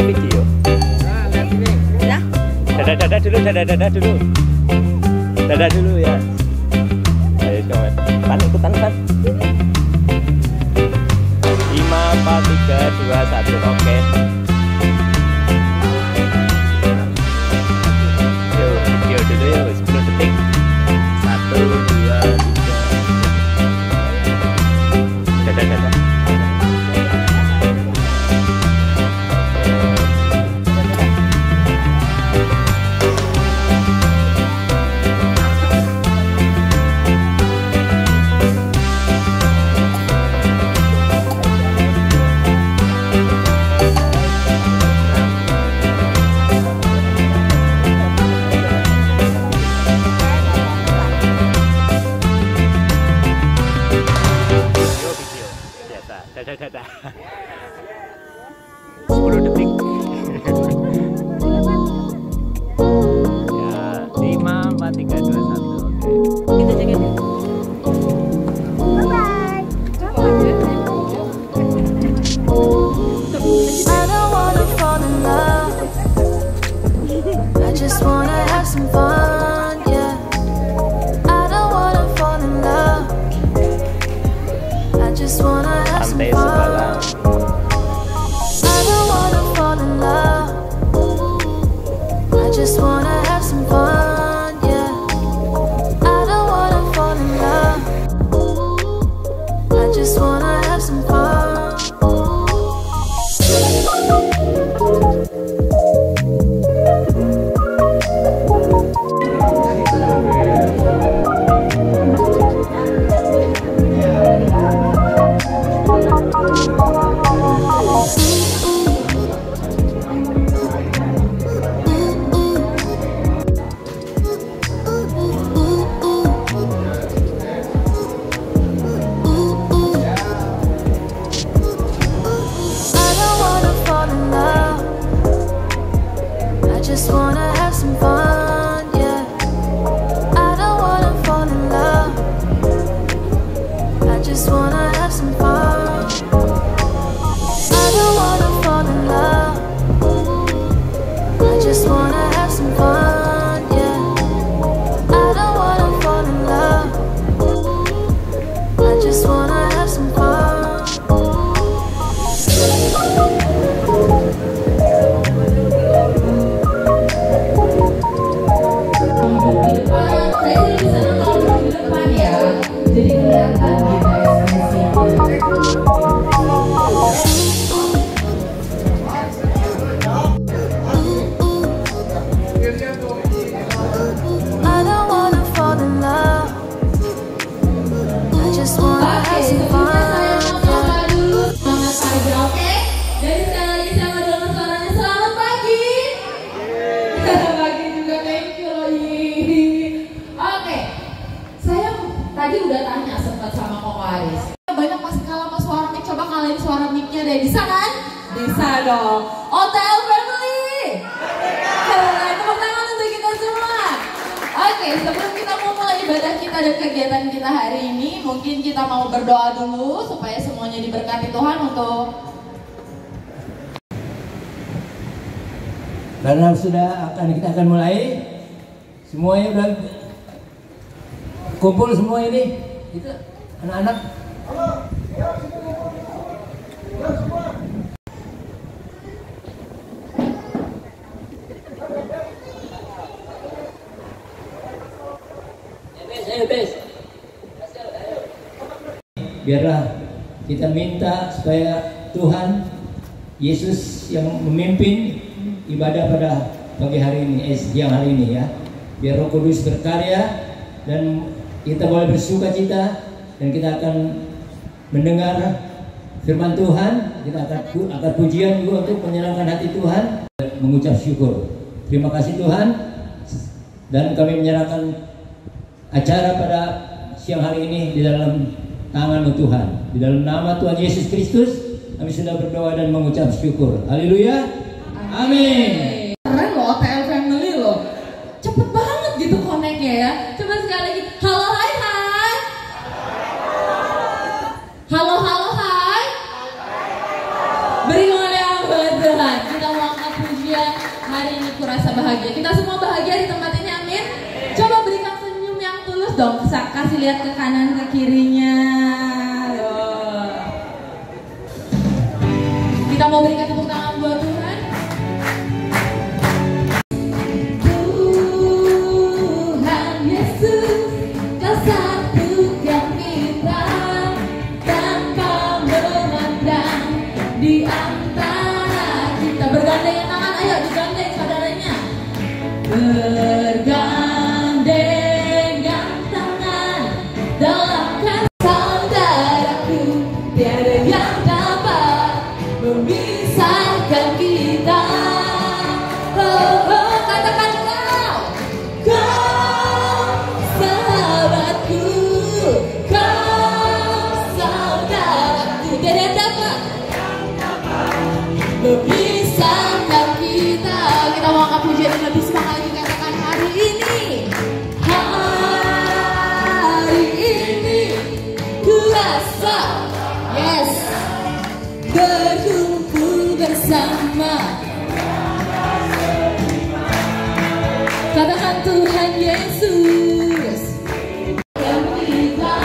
video. Dadah dulu, dadah dulu. Dadah dulu ya. Ayo coba. Tan ikutan Tan. 5, 4, 3, 2, 1. Oke. Yuk, video dulu ya 10 detik. 1, 2, 3. Dadah. Dadah. 10 detik. Ya, 5, 4, 3, 2, 1. Oke. Kita jaga dulu. Bye-bye. I don't wanna fall in love. I just wanna have some fun, yeah. I don't wanna fall in love. I just wanna have some Santai fun. sebalang. I don't wanna fall in love. I just wanna have some fun, yeah. I don't wanna fall in love. I just wanna have some fun. Just wanna have some fun, yeah. I don't wanna fall in love. I just wanna have some fun. I don't wanna fall in love. I just wanna have some fun, yeah. I don't wanna fall in love. I just wanna have some fun. Jadi kelihatan gitu ekspresinya. I don't wanna fall in love. I just wanna have some fun. Semangat pagi, oke? Jadi sekali lagi saya mau dengar suaranya. Selamat pagi. Pagi juga, thank you Loi. Oke, saya tadi udah tanya sempat sama Koko Aris. Banyak pasti kalah sama suara mic. Coba kalian suara mic-nya deh. Bisa kan? Bisa dong. OTL Family. Keren, tepuk tangan untuk kita semua. Oke, sebelum kita mau mulai ibadah kita dan kegiatan kita hari ini, mungkin kita mau berdoa dulu supaya semuanya diberkati Tuhan untuk Karena kita akan mulai. Semuanya udah kumpul semua ini. Itu anak-anak. Biarlah kita minta supaya Tuhan Yesus yang memimpin ibadah pada pagi hari ini, siang hari ini ya. Biar Roh Kudus berkarya dan kita boleh bersukacita dan kita akan mendengar firman Tuhan. Kita akan pujian juga untuk menyenangkan hati Tuhan, mengucap syukur. Terima kasih Tuhan, dan kami menyerahkan acara pada siang hari ini di dalam tangan Tuhan. Di dalam nama Tuhan Yesus Kristus kami sudah berdoa dan mengucap syukur. Haleluya. Amin. keren loh OTL Family loh. Cepet banget gitu connect-nya ya. Coba sekali lagi. Halo hai hai. Halo halo hai. Beri kemuliaan buat Tuhan. Kita mau juga hari ini kurasa bahagia. Kita semua bahagia di tempat ini, amin. Coba berikan senyum yang tulus dong, kasih lihat ke kanan ke kirinya. Kita mau berikan tepuk tangan buat Tuhan. Tuhan Yesus, Kau satukan kita tanpa memandang di antara kita. Bergandengan tangan, ayo digandeng saudaranya. Bergandengan tangan dalam kasih saudaraku, tiada yang dapat memisahkan kita. Oh, oh, katakan kau sahabatku, kau saudaraku, tiada yang dapat memisahkan kita. Kita mau angkat pujian yang lebih semangat lagi, katakan hari ini kuasa, yes, berkumpul bersama. Katakan Tuhan Yesus, yang kita,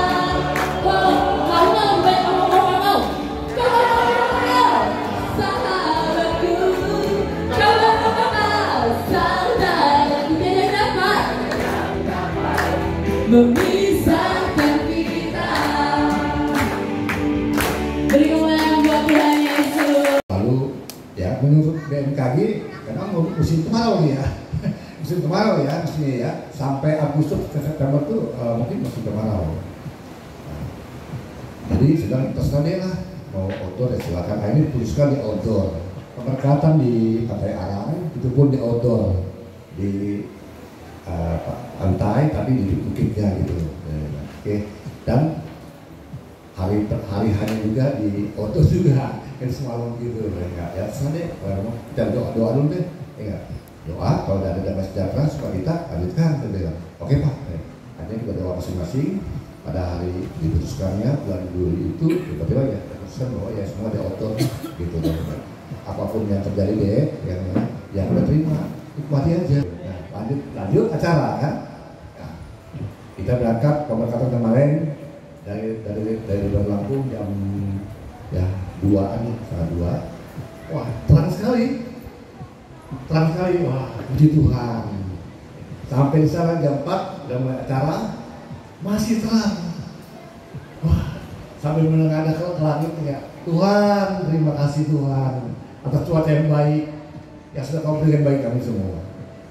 sahabatku, saudaraku, tidak dapat memisahkan kita. Beri kemuliaan buat Tuhan Yesus. Lalu ya menurut BMKG karena musim kemarau nih ya, musim kemarau ya di sini ya, sampai Agustus ke September tuh mungkin musim kemarau. Nah, jadi sedang terserah deh lah, mau outdoor ya silakan. Nah, ini putuskan di outdoor. Pemberkatan di Pantai Arang itu pun di outdoor, di pantai tapi di bukitnya gitu. Oke. Dan hari hanya juga di outdoor juga, kan semalam gitu ya. Deh, kita doa dulu deh, ya. Doa kalau ada damai sejahtera supaya kita lanjutkan, bilang oke Pak. Artinya kita doa masing-masing pada hari diputuskannya bulan Juli itu tiba-tiba ya terputuskan bahwa ya semua di outdoor gitu teman-teman. Apapun yang terjadi deh, yang udah terima, nikmati aja. Nah, lanjut acara kan. Nah, kita berangkat pemberkatan kemarin dari Lampung jam ya 2-an, setengah 2. Wah, terang sekali, wah puji Tuhan. Sampai di sana jam 4 udah mulai acara masih terang. Wah, sambil menengadah ke langit ya. Tuhan, terima kasih Tuhan atas cuaca yang baik yang sudah Kau berikan bagi kami semua.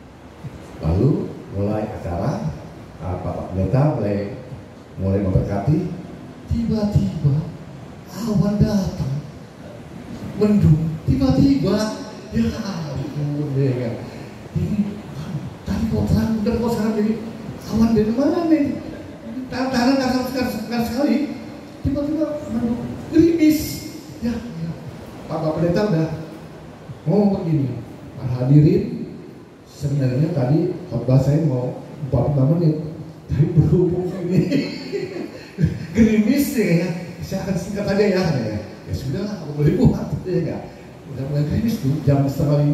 Lalu mulai acara, Bapak Pendeta mulai memberkati. Tiba-tiba awan datang, mendung. Tiba-tiba ya ampun deh kan. Ini tadi kok terang, udah kok sekarang jadi awan dari mana nih? Tangan kasar sekali. Tiba-tiba mendung, gerimis. Ya. Bapak Pendeta udah ngomong begini, Pak hadirin, sebenarnya tadi khotbah saya mau 45 menit, tapi berhubung ini gerimis ya, saya akan singkat aja ya. Ya sudah lah, aku boleh buat, ya enggak. Udah mulai gerimis tuh, jam 4:30,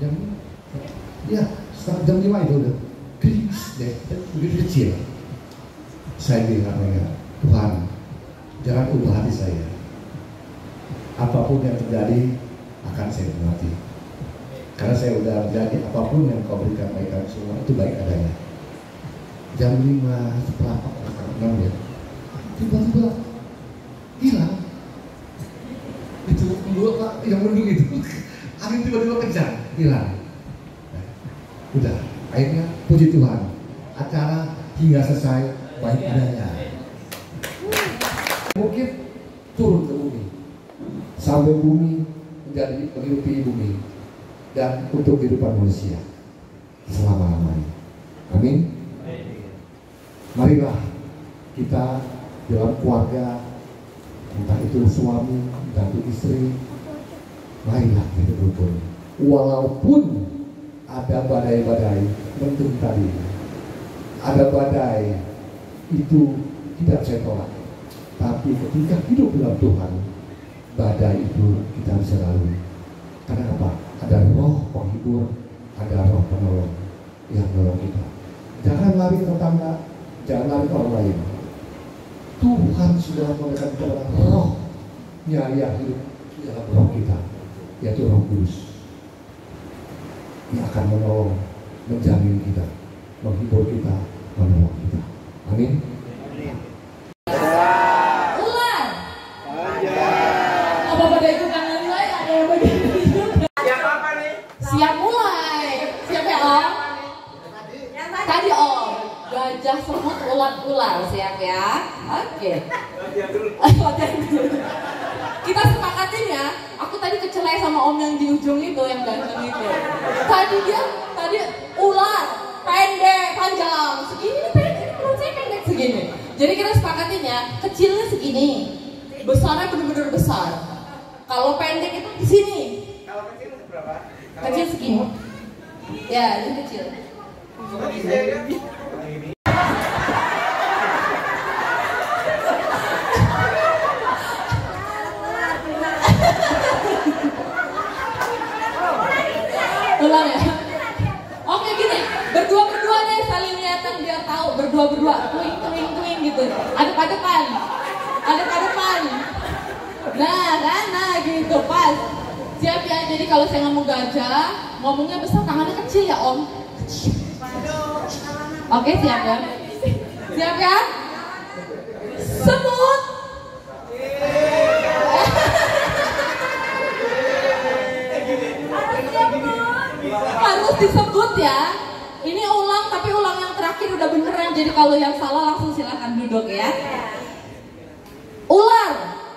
jam 5 itu udah gerimis deh, begitu kecil. Saya bilang ya, Tuhan, jangan ubah hati saya. Apapun yang terjadi akan saya nikmati. Karena saya udah menjadi apapun yang Kau berikan bagi kami semua itu baik adanya. Jam 5, seperempat, 6 ya. Tiba-tiba hilang. Itu dua Pak, yang mendung itu. Angin tiba-tiba kencang, hilang. Nah, udah, akhirnya puji Tuhan. Acara hingga selesai baik adanya. Mungkin turun ke bumi. Sampai bumi menjadi menghidupi bumi dan untuk kehidupan manusia selama-lamanya. Amin. Marilah kita dalam keluarga, entah itu suami, entah itu istri, marilah kita berukun. Walaupun ada badai-badai mendung tadi, ada badai itu tidak saya tolak, tapi ketika hidup dalam Tuhan, badai itu kita bisa lalui. Karena apa? Ada roh menghibur, ada roh penolong yang menolong kita. Jangan lari ke tetangga, jangan lari ke orang lain. Tuhan sudah memberikan kepada rohnya yang hidup di dalam roh kita, yaitu Roh Kudus. Dia akan menolong, menjamin kita, menghibur kita, menolong kita. Amin. Ular. Apa pada ikutan mulai? Ada yang begini juga. Siap apa nih? Siap mulai. Siap ya Om? Tadi Om. Gajah, semut, ular. Siap ya? Oke. Latihan dulu. Kita sepakatin ya. Aku tadi kecelai sama Om yang di ujung itu, yang ganteng itu. Tadi ular, pendek, panjang, segini pendek, menurut saya pendek segini. Jadi kita sepakatin ya, kecilnya segini, besarnya benar-benar besar. Kalau pendek itu di sini. Kalau kecil berapa? Kecil segini. Ya, ini kecil. Ulang ya. Oke gini, berdua deh saling lihatan biar tahu, berdua, twing gitu. Adep-adepan. Nah gitu pas. Siap ya. Jadi kalau saya ngomong gajah, ngomongnya besar, tangannya kecil ya Om. Oke siap ya. Siap ya. Semut. Harus disebut ya. Ini ulang, tapi ulang yang terakhir udah beneran. Jadi kalau yang salah langsung silakan duduk ya. Ular.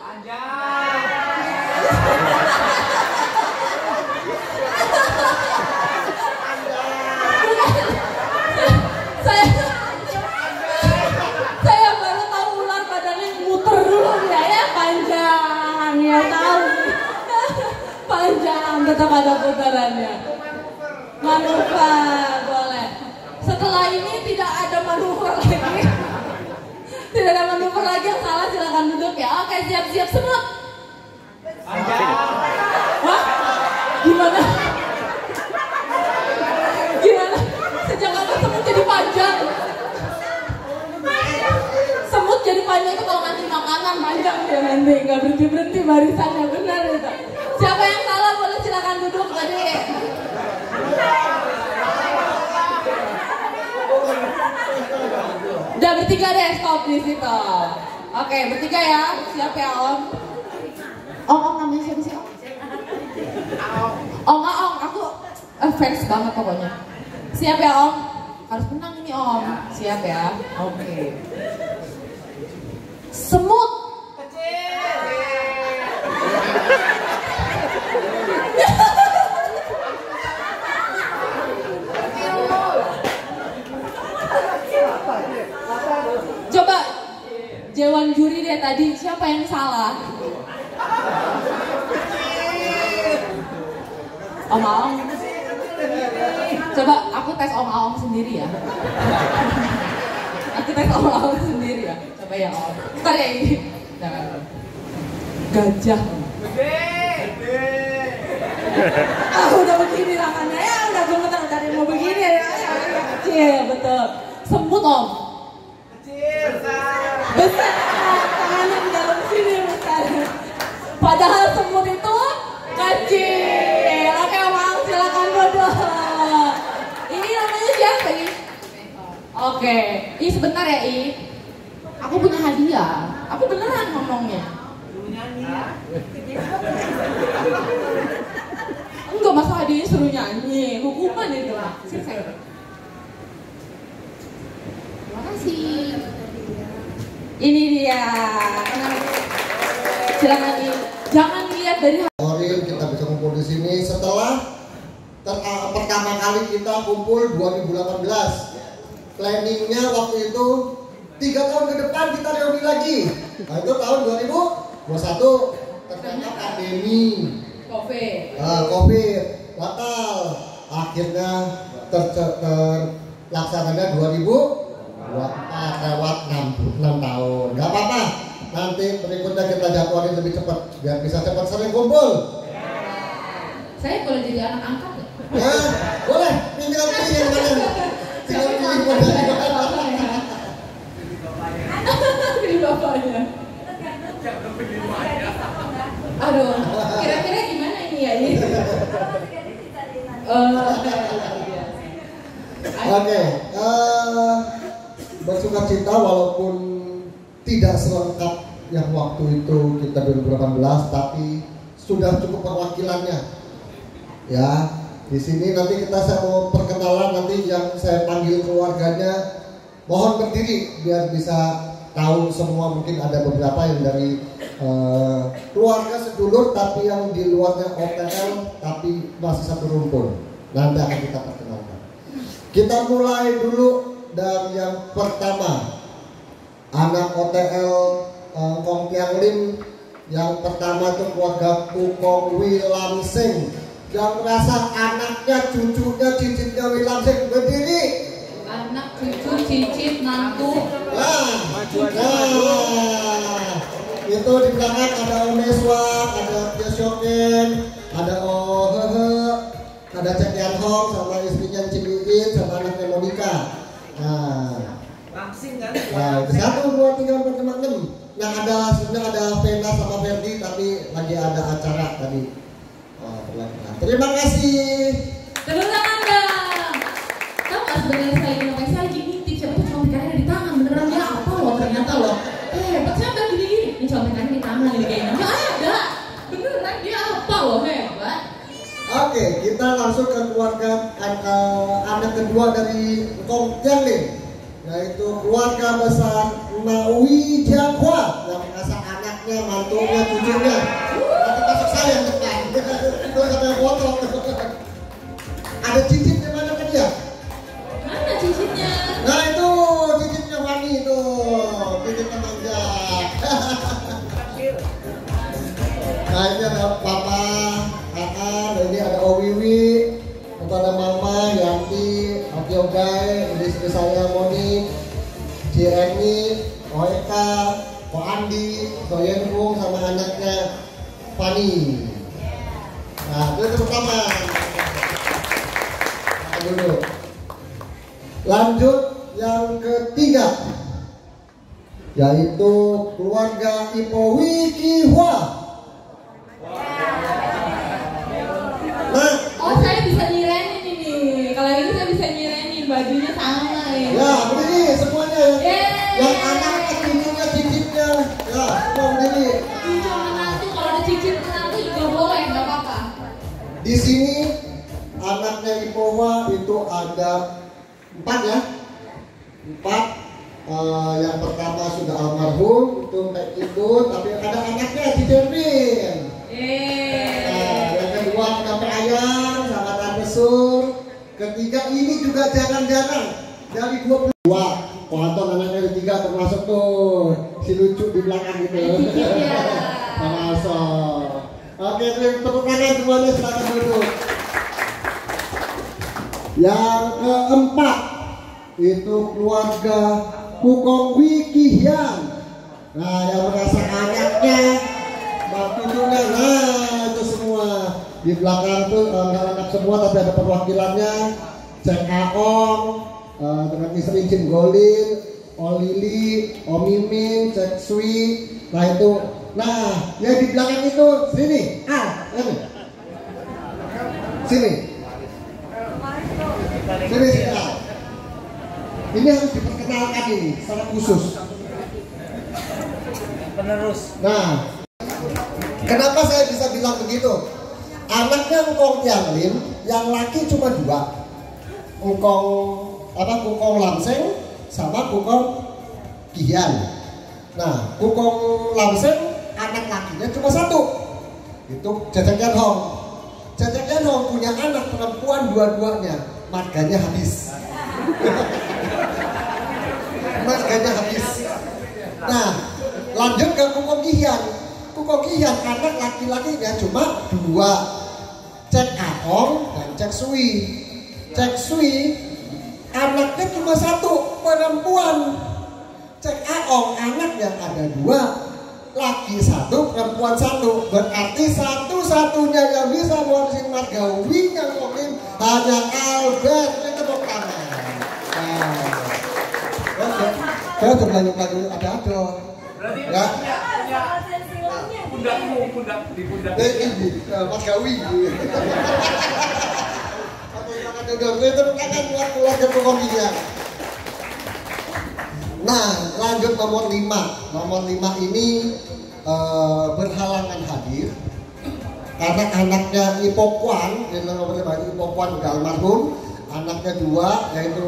Saya baru tahu ular badannya muter dulu ya panjang ya tahu. Panjang tetap ada putarannya. Manuver boleh. Setelah ini tidak ada manuver lagi. Tidak ada manuver lagi, yang salah silakan duduk ya. Oke siap semut. Wah gimana? Sejak kapan semut jadi panjang? Semut jadi panjang itu kalau ngasih makanan panjang ya nanti nggak berhenti barisannya, benar itu. Siapa yang salah boleh silakan duduk tadi. Udah bertiga deh, stop di situ. Oke, bertiga ya. Siap ya Om. Om namanya siapa sih Om? Om, aku fans banget pokoknya. Siap ya Om. Harus menang ini Om. Siap ya. Oke. Semut. Coba Dewan juri deh tadi, siapa yang salah? Om Aong. Coba aku tes Om Aong sendiri ya. Aku tes Om Aong sendiri ya. Coba ya Om. Ntar ya ini. Jangan. Gajah. Udah begini tangannya ya, udah gemetar dari mau begini ya. Kecil, betul. Semut Om. Besar, tangannya di dalam sini besar. Padahal semut itu kecil. Oke Om, silakan duduk. Ini namanya siapa ini? Oke, I sebentar ya I. Aku punya hadiah. Aku beneran ngomongnya. Enggak, masa hadiahnya suruh nyanyi. Hukuman itu. Terima kasih. Ini dia. Silakan I. Jangan lihat dari kita bisa kumpul di sini setelah pertama kali kita kumpul 2018. Planningnya waktu itu 3 tahun ke depan kita reuni lagi. Nah itu tahun 2021 ternyata pandemi COVID batal. Akhirnya terlaksananya 2024 lewat 6 tahun. Gak apa-apa. Nanti berikutnya kita jadwalin lebih cepat biar bisa cepat sering kumpul. Saya boleh jadi anak angkat nggak? Nah, boleh, tinggal pilih yang mana. Tinggal pilih modalnya. Pilih bapaknya. Aduh, kira-kira gimana ini ya ini? Oke, bersuka cita walaupun tidak selengkap yang waktu itu kita 2018, tapi sudah cukup perwakilannya. Ya, di sini nanti saya mau perkenalan, nanti yang saya panggil keluarganya mohon berdiri biar bisa tahu semua. Mungkin ada beberapa yang dari keluarga sedulur tapi yang di luarnya OTL tapi masih satu rumpun. Nanti akan kita perkenalkan. Kita mulai dulu dari yang pertama, anak OTL Kong Tiang Lim. Yang pertama itu keluarga Kukong Wilamsing, yang merasa anaknya, cucunya, cicitnya Wilamsing berdiri. Anak, cucu, cicit, mantu. Nah, itu di belakang ada Oneswa, ada Tiasyoken, ada ada Cek Yan Hong sama istrinya Cimiin sama anaknya Monica. Langsing kan? Nah, 1, 2, 3, 4, 5, 6. Nah, sebenarnya ada Vena sama Ferdi tapi lagi ada acara tadi. Terima kasih. Tepuk tangan dong. Tahu nggak sebenarnya saya lagi ngintip siapa tuh contekannya ada di tangan, beneran dia apa loh ternyata loh. Hebat siapa gini-gini. Ini contekannya di tangan ini kayaknya. Nggak ada. Beneran dia apa loh, hebat. Oke, kita langsung ke keluarga anak kedua dari Kong Tiang Lim, yaitu keluarga besar Maui Jianghua yang merasa anaknya, mantunya, cucunya. Nanti masuk saya yang depan. Itu sampai foto. Ada cicitnya mana kan ya? Mana cicitnya? Nah itu cicitnya Wani itu, cicitnya manja. Nah ini ada Papa, Kakak, dan ini ada Owiwi, ada Mama, Yanti, Okiogai, ini istri saya Moni, Cieni, Oeka, Ko Andi, Soyenbung sama anaknya Fani. Nah itu pertama. Nah, dulu. Lanjut yang ketiga, yaitu keluarga Ipo Wikihua. Nah, Oh saya bisa nyirenin ini. Kalau ini saya bisa nyirenin, bajunya sama ya. ya berdiri semuanya yang anak, cucunya, cicitnya, ya semua berdiri. Cucu menantu, kalau ada cicit menantu juga boleh, nggak apa-apa. Di sini anaknya Ipowa itu ada 4 ya, 4. Yang pertama sudah almarhum itu Mek itu, tapi ada anaknya Cicermin. Yang kedua ada Ayang sama Tante Sur. Ketiga ini juga jarang-jarang dari 22. Anton anaknya ketiga termasuk tuh si lucu di belakang gitu. Termasuk. Oke, tepuk tangan semuanya, silakan duduk. Yang keempat itu keluarga Kukong Wikihian. Nah, yang merasa anaknya, cucunya, nah itu semua di belakang tuh anak semua tapi ada perwakilannya. Cek Aong, dengan istri Cin Golin, Olili, Omimin, Cek Sui. Nah itu, nah yang di belakang itu sini, ini, sini. Sini. Ini harus diperkenalkan ini secara khusus. Penerus. Nah, kenapa saya bisa bilang begitu? Anaknya Kong Tiang Lim, yang laki cuma 2. Kukong Lamseng sama Kukong Kihian. Nah, Kukong Lamseng anak lakinya cuma 1. Itu Cecek Yan Hong. Cecek Yan Hong punya anak perempuan dua-duanya, marganya habis. Marganya habis. Nah, lanjut ke Kukong Kihian. Kukong Kihian anak laki-lakinya cuma 2. Cek Aong dan Cek Sui. Cek Sui anaknya cuma 1, perempuan. Cek Aong anaknya ada 2, laki 1, perempuan 1. Berarti satu-satunya yang bisa ngurusin marga Wi yang mungkin Ada Albert, ini tepuk tangan. Saya udah belanja ada. Ya. Pundak di pundak. Ini Mas Gawi. Oke, tepuk tangan buat keluarga Pokoknya. Nah, lanjut nomor 5. Nomor 5 ini berhalangan hadir karena anaknya Ipokwan, yang nomor 5 itu Ipokwan udah almarhum, anaknya 2 yaitu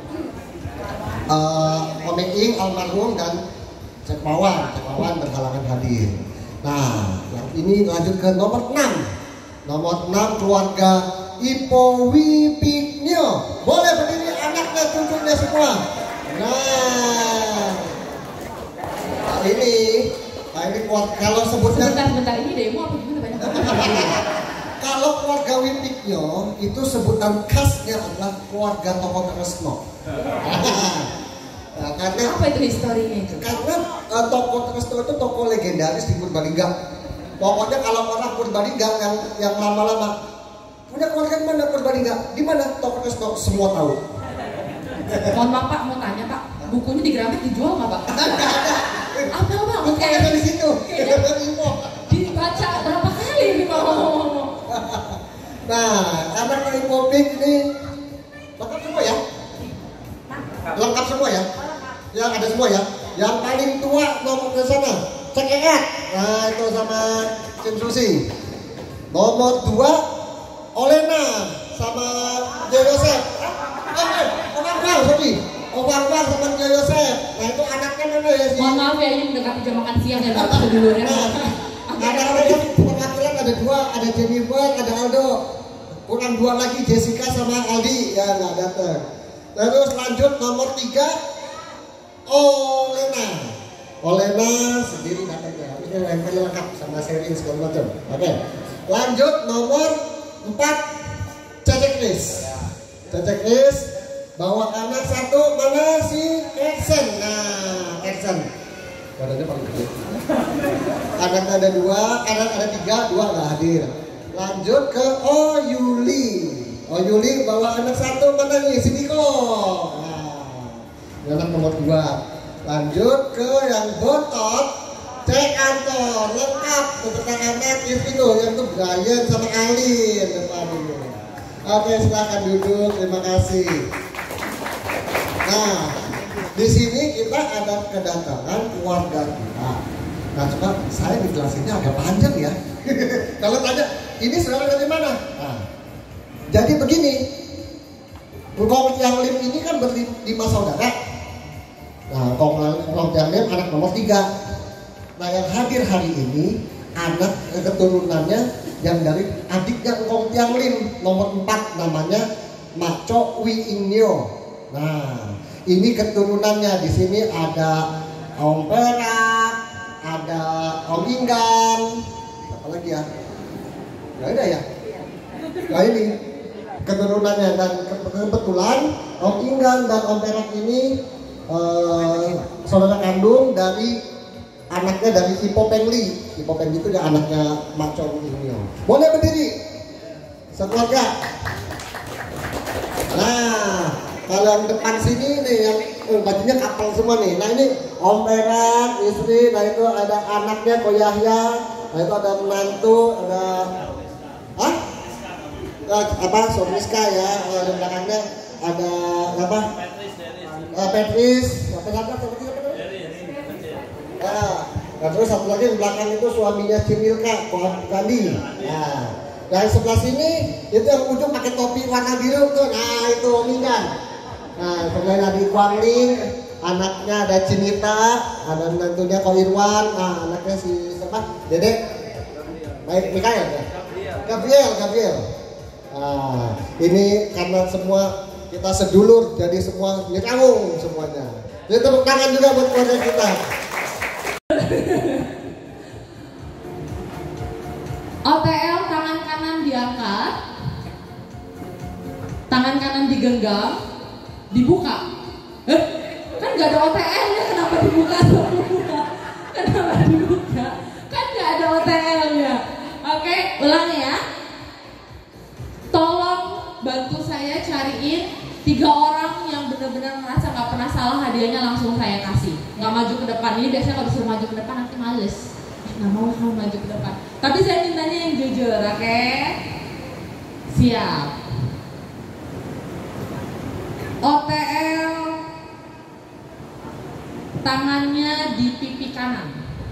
Om Ing almarhum dan Cekmawan berhalangan hadir. Nah, yang ini lanjut ke nomor 6. Nomor 6 keluarga Ipo Wipiknyo. Boleh berdiri anaknya, cucunya semua. Nah ini kalau sebutnya Sebentar ini demo apa gimana banyak banget. Kalau keluarga Wipiknyo itu sebutan khasnya adalah keluarga Tokoh Tresno. Nah, karena Apa itu historinya itu? karena Tokoh Tresno itu tokoh legendaris di Purbalingga. Pokoknya kalau orang Purbalingga yang lama-lama punya keluarga di mana Purbalingga, di mana Tokoh Tresno, semua tahu. Mohon maaf Pak, mau tanya Pak, bukunya di Gramet dijual nggak Pak? Apa Pak? Bukan ada di situ. Dibaca berapa kali ini Pak? Nah, anak Ipopik ini lengkap semua ya? Lengkap semua ya? Ya ada semua ya? Yang paling tua nomor ke sana, Cekek. Nah itu sama Cim Susi. Nomor 2 Olena sama J Yosef. Obang sama J Yosef. Nah itu anaknya mana ya sih? Mohon maaf ya, ini mendekati jam makan siang ya Pak, dulu ya. Anak-anaknya perwakilan ada 2, ada Jennifer, ada Aldo. Kurang 2 lagi, Jessica sama Aldi ya nggak datang. Terus lanjut nomor 3 Olena sendiri katanya. Ini lempel lengkap sama sharing segala macam. Oke. Lanjut nomor 4 Cecek Chris bawa anak 1 mana si Ersen. Nah, Ersen. Badannya paling gede. Anak ada 2, anak ada 3, 2 nggak hadir. Lanjut ke Yuli bawa anak 1 mana nih si Niko. Nah, anak nomor 2. Lanjut ke yang botot Cek Anton, lengkap beserta anak itu yang tuh Brian sama Alin depan ini. Oke, silakan duduk, terima kasih. Nah, di sini kita ada kedatangan keluarga kita. Nah, coba saya dijelasinnya agak panjang ya. Kalau tanya, ini saudara dari mana? Nah, jadi begini, Kong Tiang Lim ini kan berlima saudara. Nah, Kong Tiang Lim anak nomor 3. Nah, yang hadir hari ini anak keturunannya yang dari adiknya Kong Tiang Lim nomor 4 namanya Maco Wiinyo. Nah, ini keturunannya di sini ada Om Perak, ada Om Inggan, apa lagi ya? Gak ada ya? Nah ini keturunannya dan kebetulan Om Inggan dan Om Perak ini saudara kandung dari anaknya dari Ipo Pengli. Ipo Pengli itu ya anaknya Maco Wiinyo. Boleh berdiri sekeluarga. Nah, kalau yang depan sini nih yang bajunya kapal semua nih. Nah ini Om Perak, istri, nah itu ada anaknya Ko Yahya, nah itu ada menantu, ada Somiska ya, di belakangnya ada apa? Petris, apa? Nah, terus satu lagi di belakang itu suaminya Cimilka, Kandi. Nah, dari sebelah sini itu yang ujung pakai topi warna biru tuh, nah itu Om Inggan. Nah, sebenarnya di Kuangling, anaknya ada Cinita, ada menantunya Ko Irwan, nah anaknya si siapa? Dedek, baik Mikael ya? Gabriel. Nah, ini karena semua kita sedulur, jadi semua nyekawung semuanya. Jadi tepuk tangan juga buat keluarga kita. OTL tangan kanan diangkat, tangan kanan digenggam, dibuka. Kan nggak ada OTL-nya, kenapa dibuka semua? Kenapa dibuka? Kan nggak ada OTL-nya. Oke, ulang ya. Tolong bantu saya cariin 3 orang yang benar-benar merasa nggak pernah salah, hadiahnya langsung saya kasih. Nggak maju ke depan. Ini biasanya kalau disuruh maju ke depan nanti males. Nggak mau maju ke depan. Tapi saya mintanya yang jujur, oke? Siap. OTL tangannya di pipi kanan.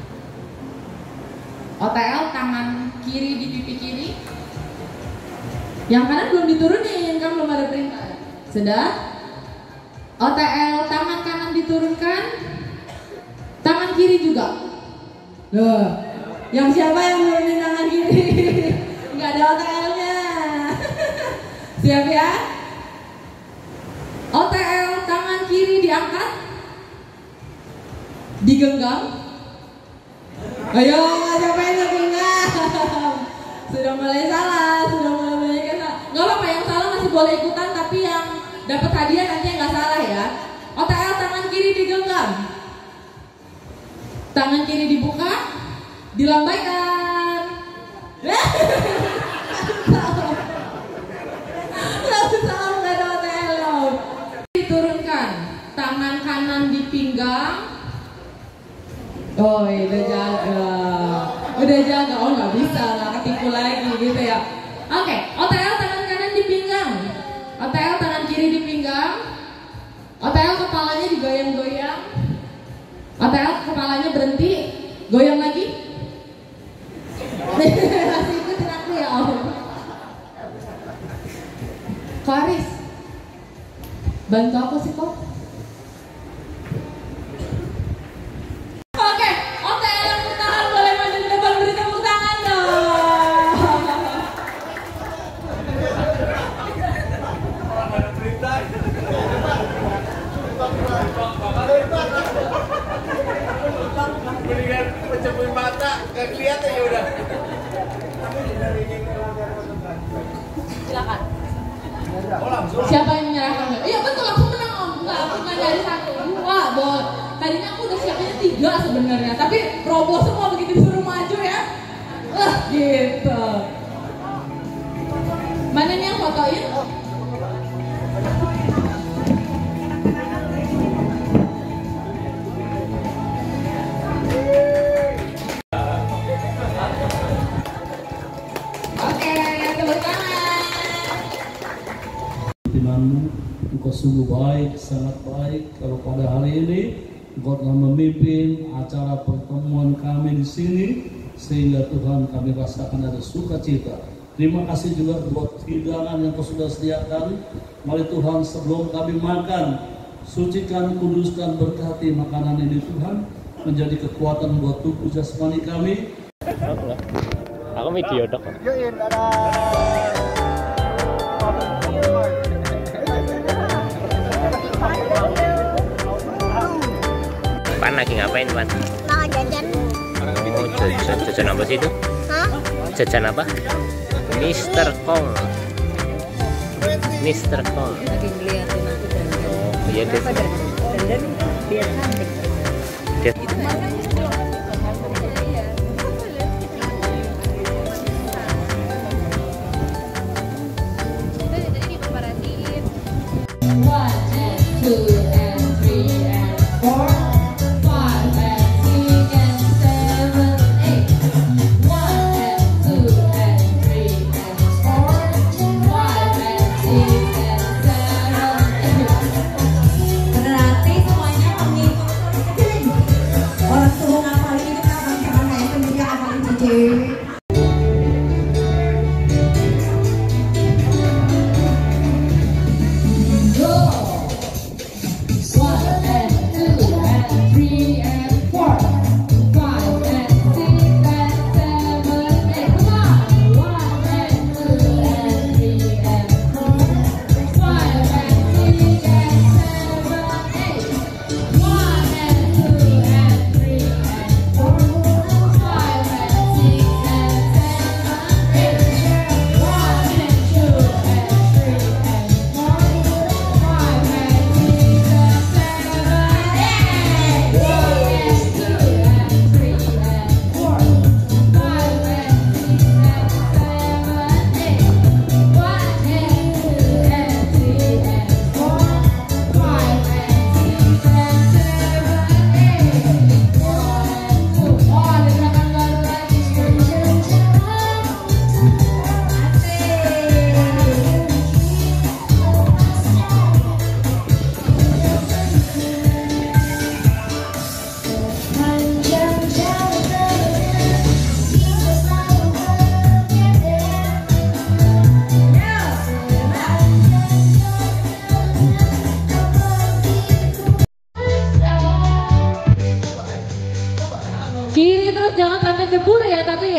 OTL tangan kiri di pipi kiri. Yang kanan belum diturunin, kan belum ada perintah. Sudah? OTL tangan kanan diturunkan, tangan kiri juga. Loh, yang siapa yang nurunin tangan kiri? Nggak ada OTL-nya. Siap ya? OTL tangan kiri diangkat, digenggam. Ayo, siapa yang genggam? Sudah mulai salah, sudah mulai kena. Nggak apa-apa, yang salah masih boleh ikutan, tapi yang dapat hadiah nanti yang nggak salah ya. OTL tangan kiri digenggam, tangan kiri dibuka, dilambaikan. Nggak ada OTL. Diturunkan, tangan kanan dipinggang. Oh, udah jaga, oh nggak bisa, nggak ketipu lagi gitu ya. Oke, OTL tangan kanan dipinggang, OTL tangan kiri dipinggang, OTL kepalanya digoyang-goyang, OTL kepalanya berhenti, goyang lagi. Masih ikutin aku ya Om. Kok Aris, bantu aku sih kok. Mendingan mencepuin mata, gak kelihatan ya udah. Silakan. Oh langsung. Siapa yang menyerahkan? Iya betul, langsung menang Om. Enggak, bukan dari 1, 2, bot. Tadinya aku udah siapnya 3 sebenarnya, tapi roboh semua begitu disuruh maju ya. Gitu. Mana nih yang fotoin? Engkau sungguh baik, sangat baik. Kalau pada hari ini Engkau telah memimpin acara pertemuan kami di sini, sehingga Tuhan kami rasakan ada sukacita. Terima kasih juga buat hidangan yang Kau sudah sediakan. Mari Tuhan, sebelum kami makan, sucikan, kuduskan, berkati makanan ini Tuhan, menjadi kekuatan buat tubuh jasmani kami. Aku video dok. Pan lagi ngapain Pan? Mau jajan. Oh jajan apa sih itu? Hah? Jajan apa? Mr. Kong. Mr. Kong. Lagi ngeliatin aku dandan. Oh iya deh. Dandan biar cantik. Berarti semuanya mengikuti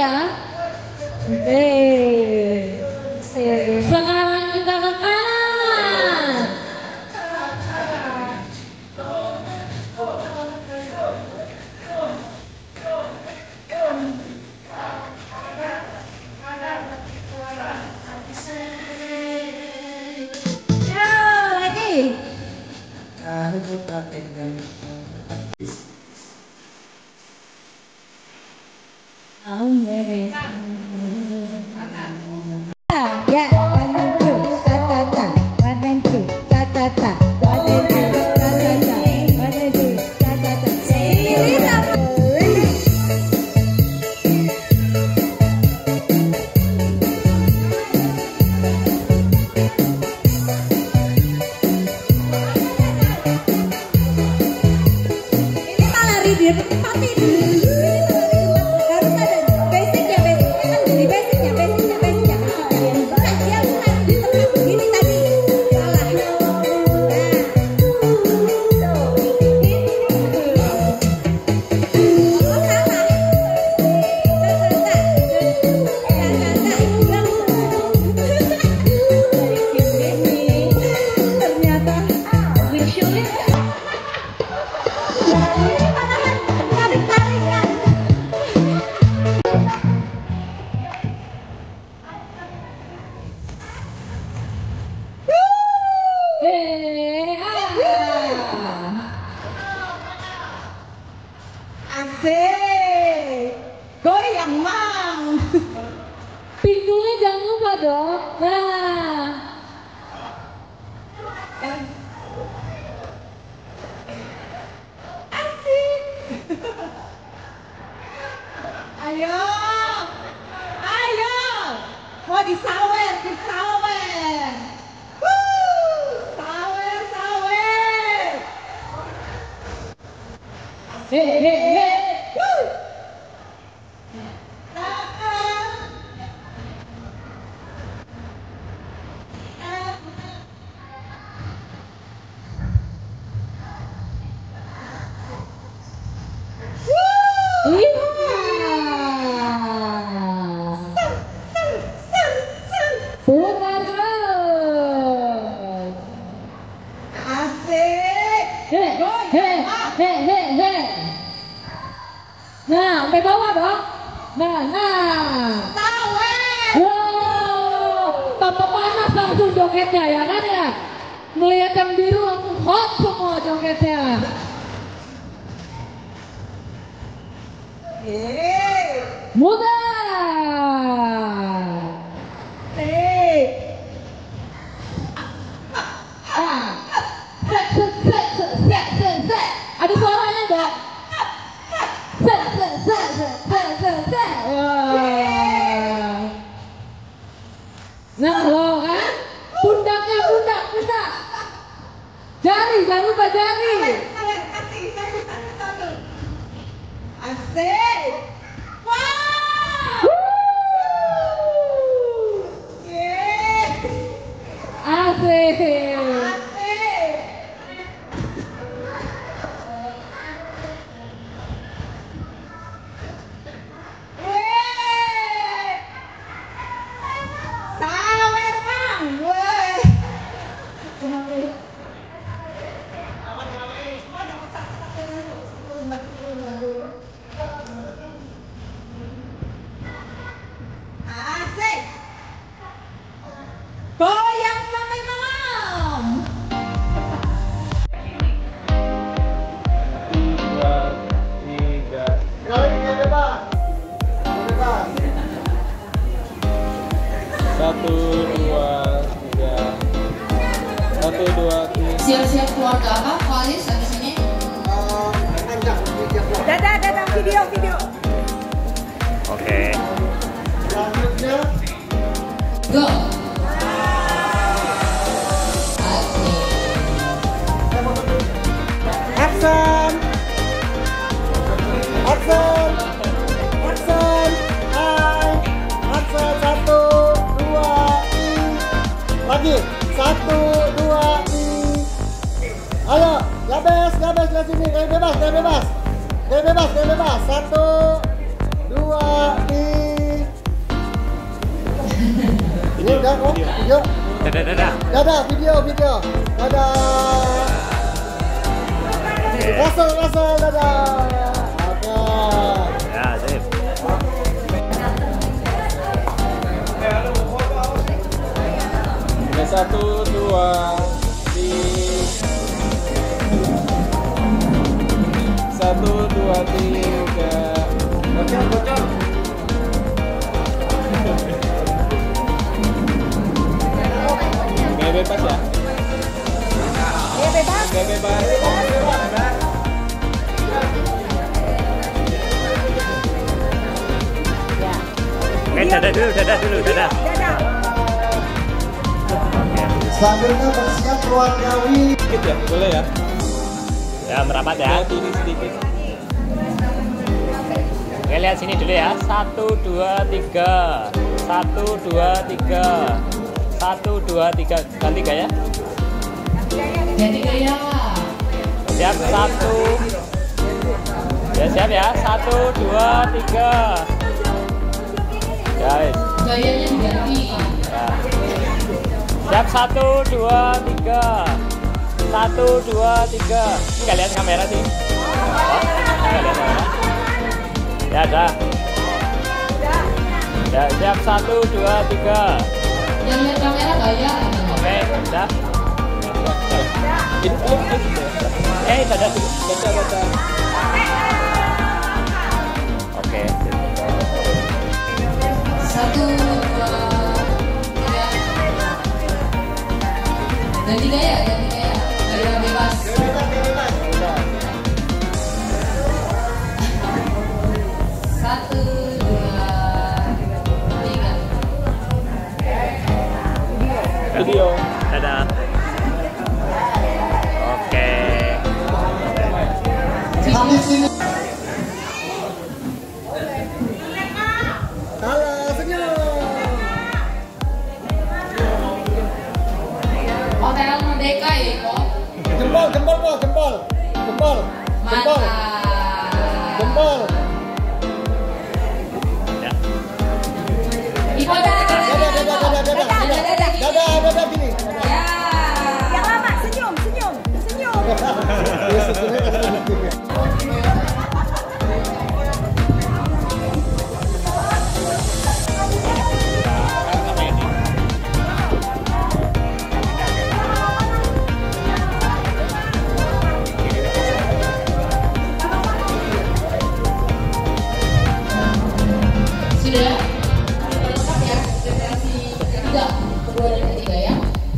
ya. Sekarang kita ke kanan. Ya, asik, goyang mang. Pinggulnya jangan lupa dong. Nah, asik. Ayo, ayo, mau disawer, disawer. Sawer, sawer. Hehehe. Putar terus. Asik. He. Nah, sampai bawah dong. Nah. Sawer. Wow, tambah panas langsung jogetnya ya kan ya. Melihat yang biru langsung hot semua jogetnya. Mudah. Ada suaranya enggak? Nah lo kan, pundaknya pundak. Jari, jangan lupa jari. Asik. Wow. Asik. Asik. Goyang sampai malam. 1, 2, 3. Siap-siap keluarga apa? Valis habis ini. Dadah video. Oke. Selanjutnya Go. action. Hai. Action 1, 2, 3. Lagi 1, 2, 3. Ayo, gabes ke sini. Kayak bebas. 1, 2, 3. Ini udah kok video. Dadah. Dadah video. Dadah. Russell, dadah. Oke. Ya, sip. Oke, 1, 2, 3. Bocor. Gaya bebas ya? Gaya bebas. Dadah dulu. Selanjutnya bersiap keluargawi. Sedikit ya, boleh ya? Ya, merapat ya. Ini sedikit. Oke, lihat sini dulu ya. 1, 2, 3. 1, 2, 3. 1, 2, 3. Ganti gaya. Ganti gaya. Siap, 1. Ya, siap ya. 1, 2, 3. Guys. Gayanya diganti. Ya. Siap, 1, 2, 3. 1, 2, 3. Nggak lihat kamera sih. Oh, nggak lihat kamera. Ya, dah. Ya, siap, 1, 2, 3. Yang lihat kamera gaya. Oke, udah. Dadah dulu. Baca. Oke. 1, 2, 3. Ganti gaya. Gaya bebas. 1, 2, 3. Video. Dadah. Oke. Kami sini. Halo, senyum. Hotel Merdeka ya, kok. Jempol. Mantap. Jempol. Ya. Ibu dadah Gini. Ya. Yang lama, senyum. Sudah lengkap ya generasi ketiga, kedua dan ketiga ya.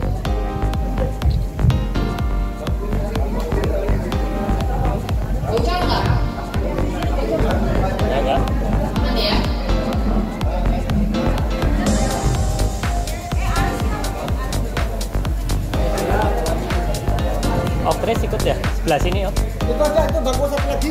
Bocor nggak? Ya, enggak? Aman ya? Chris ikut ya? Sebelah sini, Om. Itu aja, itu bangku satu lagi.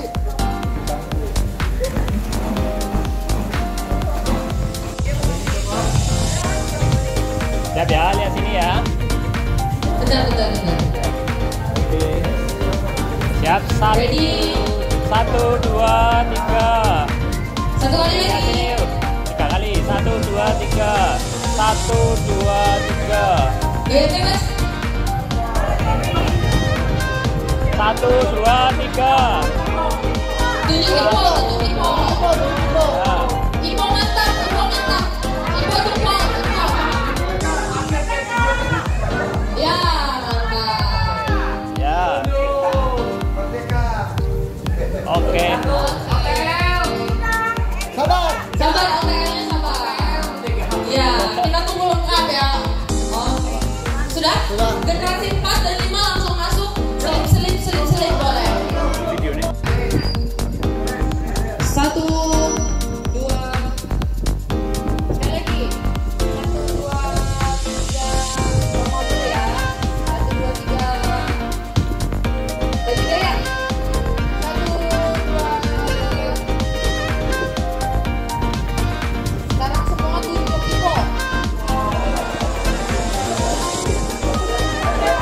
Siap ya, lihat sini ya. Bentar. Oke. Siap, satu. Ready? 1, 2, 3. Satu kali Lihat lagi. sini yuk. 3 kali. 1, 2, 3. 1, 2, 3. GT mas. 1, 2, 3. Tunjuk Ipo. Ya. Ipo mantap. Ipo jempol. Ya, mantap. Ya. Oke. Sabar. Sabar, OTL-nya sabar. Ya, kita tunggu lengkap ya. Oh, sudah? Generasi 4 dan 5 langsung masuk. Selip boleh. Video nih. 1, 2. Sekali lagi. 1, 2, 3. Ngomong dulu ya. 1, 2, 3. Dan 3 ya. 1, 2. Sekarang semua tunjuk Ipo.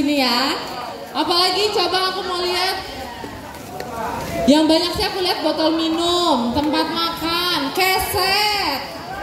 sini ya. Apalagi coba aku mau lihat. Yang banyak sih aku lihat botol minum, tempat makan, keset.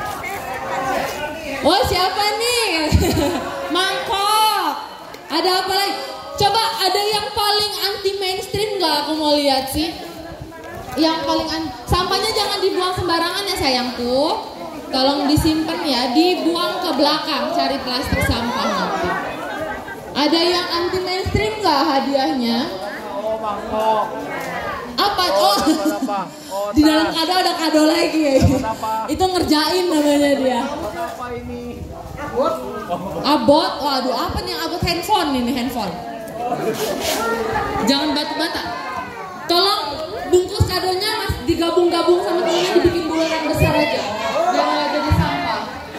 Oh siapa nih? Mangkok. Ada apa lagi? Coba ada yang paling anti mainstream nggak aku mau lihat sih? Yang paling sampahnya jangan dibuang sembarangan ya sayangku. Tolong disimpan ya, dibuang ke belakang, cari plastik sampah nanti. Ada yang anti mainstream nggak hadiahnya? Oh, mangkok. Apa? Oh, di dalam kado ada kado lagi ya. Itu ngerjain namanya dia. Apa ini? Abot, waduh apa nih abot handphone ini handphone. Jangan batu-bata. Tolong bungkus kadonya mas digabung-gabung sama temennya dibikin bulan yang besar aja. Jangan jadi sampah.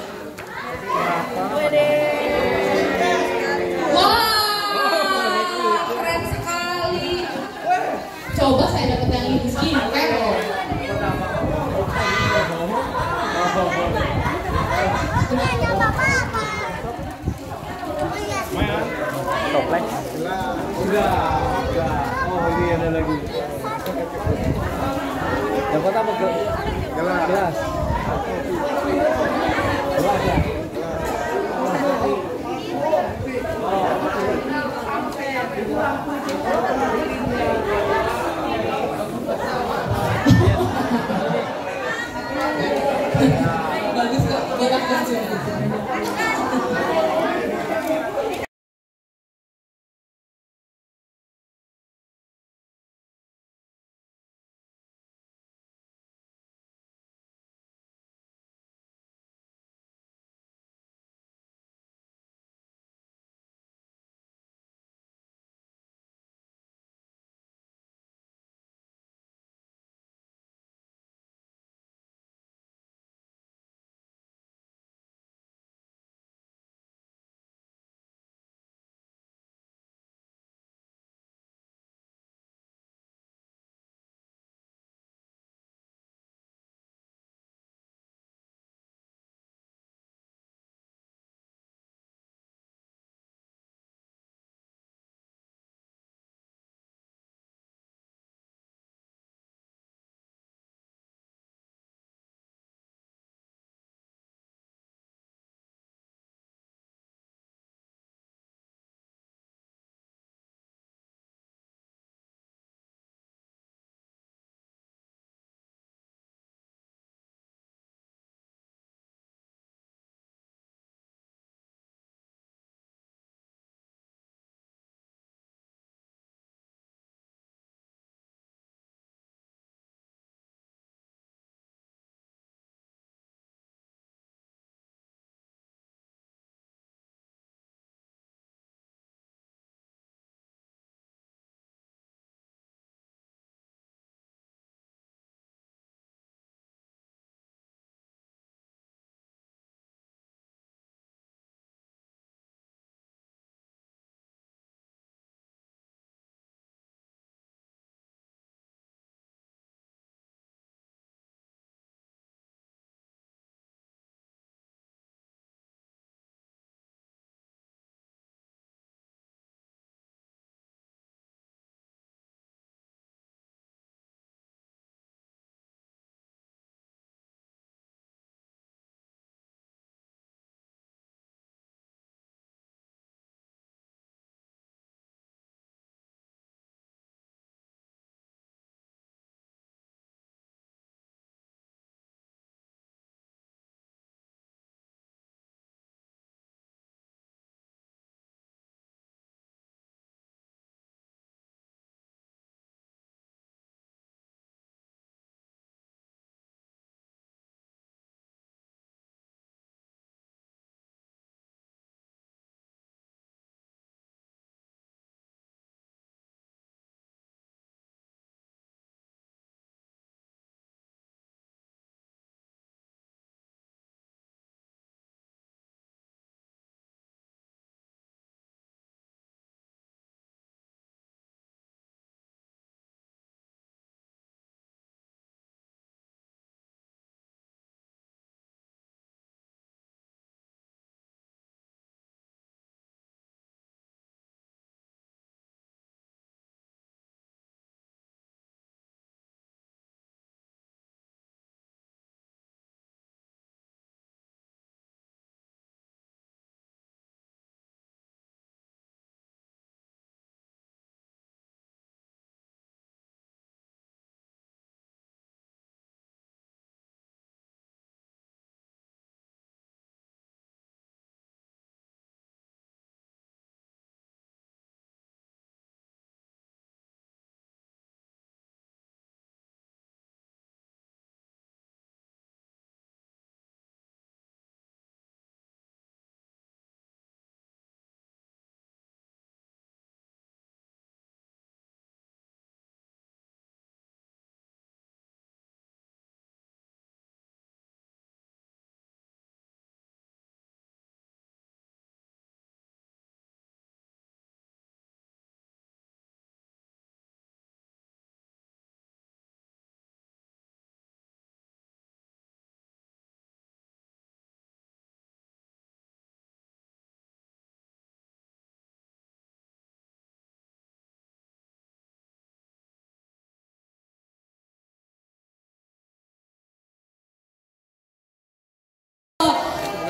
Wah, keren sekali. Coba saya dapat yang ini skincare loh. Toples. Udah. Oh, ini ada lagi. Dapat apa ke? Gelas. Gelas. Gelas ya. Bagus kok, buat aku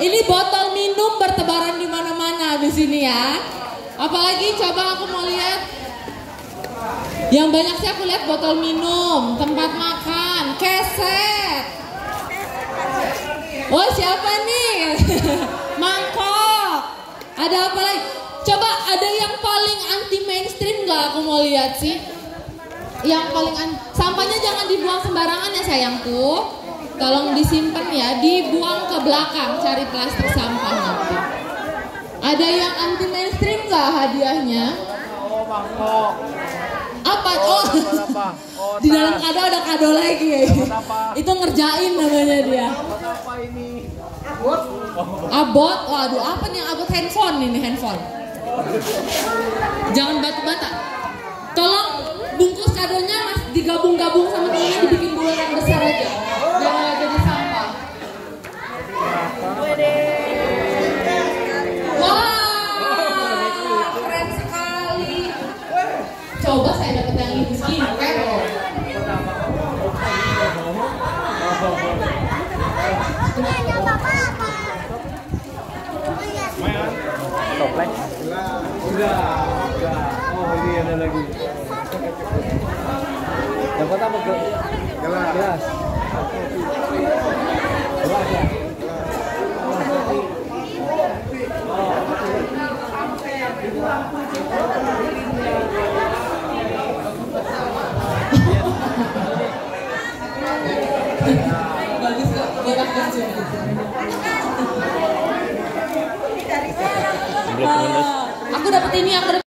Ini botol minum bertebaran di mana-mana di sini ya. Apalagi coba aku mau lihat. Yang banyak sih aku lihat botol minum, tempat makan, keset. Oh siapa nih? Mangkok. Ada apa lagi? Coba ada yang paling anti mainstream nggak? Aku mau lihat sih. Yang paling sampahnya jangan dibuang sembarangan ya sayangku. Tolong disimpan ya, dibuang ke belakang, cari plastik sampah nanti. Ada yang anti mainstream nggak hadiahnya? Oh, mangkok. Apa? Oh, di dalam kado ada kado lagi. Itu ngerjain namanya dia. Apa ini? Abot, waduh apa nih abot handphone ini handphone. Jangan batu-bata. Tolong bungkus kadonya mas digabung-gabung sama temennya dibikin bulanan besar aja. Jangan jadi sampah. Wah, keren sekali. Coba saya dapat yang ini skincare loh. Toples. Enggak. Oh, ini ada lagi. Dapat apa, Bro? Gelas. Gelas ya? Bagus kok, buat aku aku dapat ini, aku dapat